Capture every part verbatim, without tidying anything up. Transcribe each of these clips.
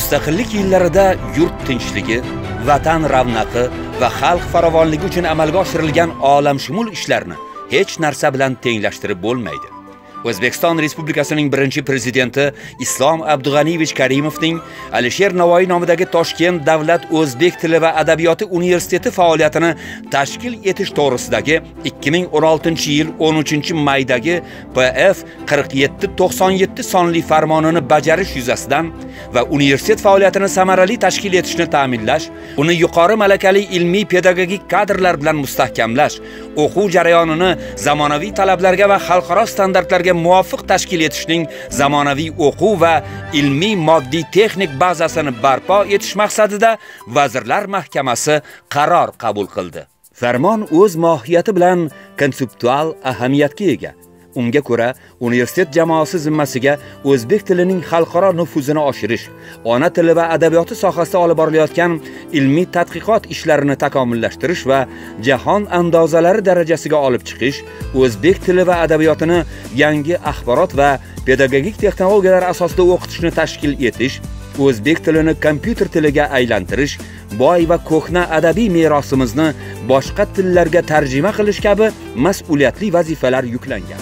Mustaqillik yillarida yurt tinchligi, vatan ravnaqi va xalq farovonligi uchun amalga oshirilgan olamshumul ishlarni hech narsa bilan tenglashtirib bo'lmaydi. O'zbekiston Respublikasining birinchi prezidenti Islom Abdug'aniyevich Karimovning Alisher Navoiy nomidagi Toshkent davlat o'zbek tili va adabiyoti universiteti faoliyatini tashkil etish to'g'risidagi ikki ming o'n oltinchi yil o'n uchinchi maydagi P F qirq yetti to'qson yetti sonli farmonini bajarish yuzasidan va universitet faoliyatini samarali tashkil etishni ta'minlash, uni yuqori malakali ilmiy pedagogik kadrlar bilan mustahkamlash, o'quv jarayonini zamonaviy talablarga va xalqaro standartlarga muvofiq tashkil etishning zamonaviy o'quv va ilmiy moddiy texnik bazasini barpo etish maqsadida Vazirlar Mahkamasi qaror qabul qildi. Farmon o'z mohiyati bilan konseptual ahamiyatga ega. Unga ko'ra, universitet jamoasi zimmasiga o'zbek tilining xalqaro nufuzini oshirish, ona tili va adabiyoti sohasida olib borilayotgan ilmiy tadqiqot ishlarini takomillashtirish va jahon andozalari darajasiga olib chiqish, o'zbek tili va adabiyotini yangi axborot va pedagogik texnologiyalar asosida o'qitishni tashkil etish, o'zbek tilini kompyuter tiliga aylantirish, boy va ko'hna adabiy merosimizni boshqa tillarga tarjima qilish kabi mas'uliyatli vazifalar yuklangan.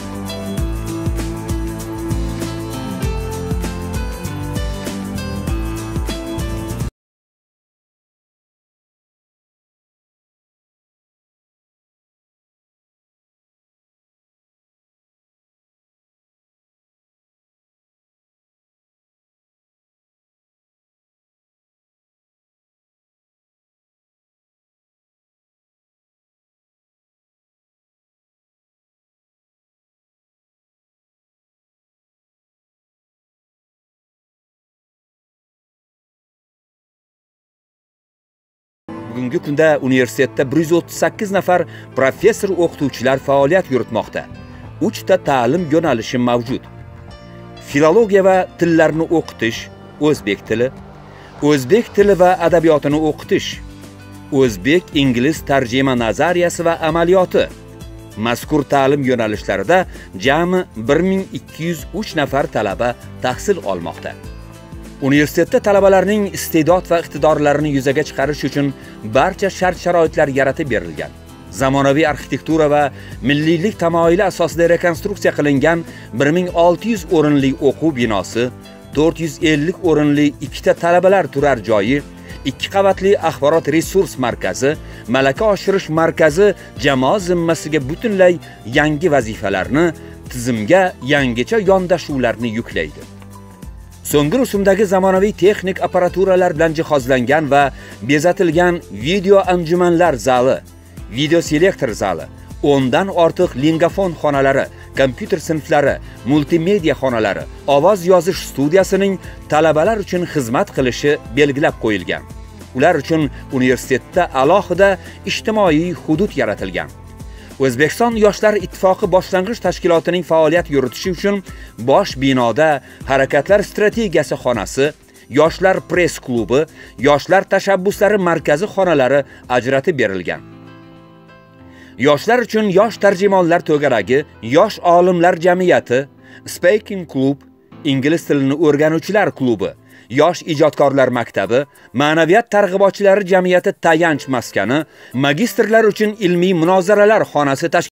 Bugungi kunda universitetda bir yuz o'ttiz sakkiz nafar professor o'qituvchilar faoliyat yuritmoqda. uch ta ta'lim yo'nalishi mavjud. Filologiya va tillarni o'qitish, o'zbek tili, o'zbek tili va adabiyotini o'qitish, o'zbek ingliz tarjima nazariyasi va amaliyoti. Mazkur ta'lim yo'nalishlarida jami bir ming ikki yuz uch nafar talaba tahsil olmoqda. Universitetda talabalarning iste'dod va iqtidorlarini yuzaga chiqarish uchun barcha shart-sharoitlar yaratib berilgan. Zamonaviy arxitektura va milliylik tamoyili asosida rekonstruksiya qilingan bir ming olti yuz o'rinli o'quv binosi, to'rt yuz ellik o'rinli ikkita talabalar turar joyi, ikki qavatli axborot resurs markazi, malaka oshirish markazi jamoa zimmasiga butunlay yangi vazifalarni, tizimga yangicha yondashuvlarni yuklaydi. So'nggi rusumdagi zamonaviy texnik apparaturalar bilan jihozlangan va bezatilgan video anjumanlar zali, video selektor zali, o'n dan ortiq lingofon xonalari, kompyuter sinflari, multimedia xonalari, ovoz yozish studiyasining talabalar uchun xizmat qilishi belgilab qo'yilgan. Ular uchun universitetda alohida ijtimoiy hudud yaratilgan. O'zbekiston Yoshlar ittifoqi boshlang'ich tashkilotining faoliyat yuritishi uchun bosh binoda harakatlar strategiyasi xonasi, yoshlar press klubi, yoshlar tashabbuslari markazi xonalari ajratib berilgan. Yoshlar uchun yosh tarjimonlar to'garagi, yosh olimlar jamiyati, Speaking Club, ingliz tilini o'rganuvchilar klubi, yosh ijodkorlar maktabi, ma'naviyat targ'ibotchilari jamiyati tayanch maskani, magistrlar uchun ilmiy munozaralar xonasi tashkil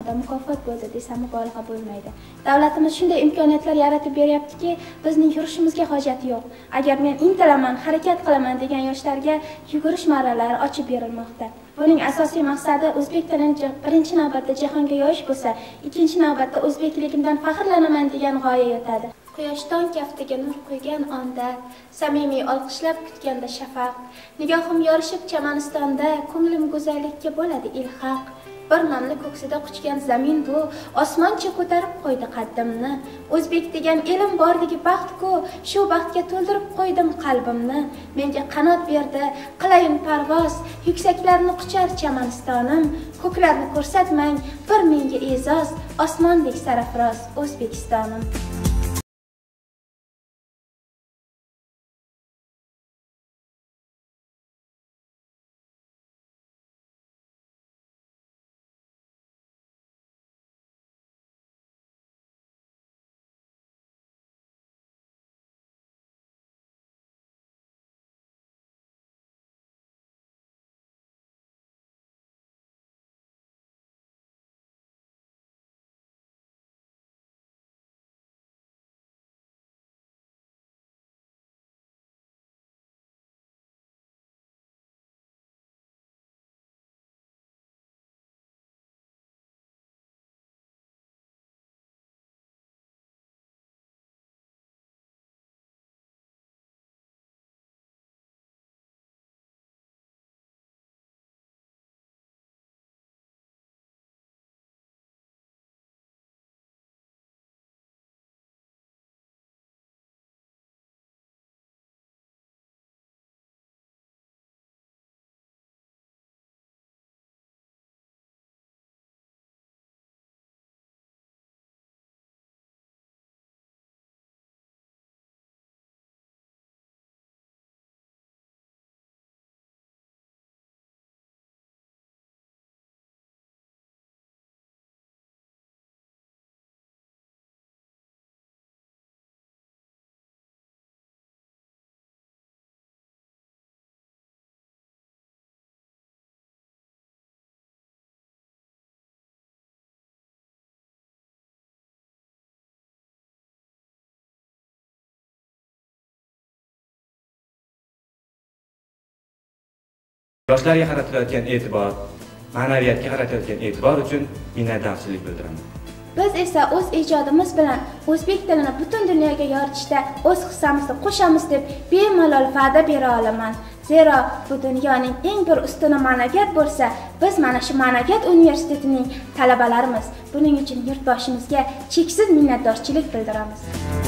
mukofot bo'ldi desam mubolag'a bo'lmaydi. Davlatimiz shunday imkoniyatlar yaratib beryaptiki, bizning yurishimizga hojati yo'q. Agar men intilaman, harakat qilaman degan yoshlarga yugurish marralari ochib berilmoqda. Buning asosiy maqsadi o'zbek tilini birinchi navbatda jahonga yoyish bo'lsa, ikkinchi navbatda o'zbekligimdan faxrlanaman degan g'oya yotadi. Quyoshdan kaftiga nur quygan onda, samimiy olqishlab kutganda shafaq, nigohim yorishib chamanistonda, ko'nglim go'zallikka bo'ladi ilhaq. Bir namni ko'ksida quchgan zamin bu, osmoncha ko'tarib qo'ydi qaddimni. O'zbek degan elim borligi baxt-ku, shu baxtga to'ldirib qo'ydim qalbimni. Menga qanot berdi, qilayin parvoz, yuksaklarni quchar chamanistonim. Ko'klarni ko'rsatmang, bir menga e'zoz, osmondek sarafroz O'zbekistonim. Yoshlarga qaratilayotgan e'tibor, ma'naviyatga qaratilayotgan e'tibor uchun minnatdorchilik bildiraman. Biz esa o'z ijodimiz bilan o'zbek tilini butun dunyoga yoritishda o'z hissamizni qo'shamiz deb bemalol va'da bera olaman. Zero bu dunyoning eng bir ustuni ma'naviyat bo'lsa, biz mana shu ma'naviyat universitetining talabalarimiz. Buning uchun yurtboshimizga cheksiz minnatdorchilik bildiramiz.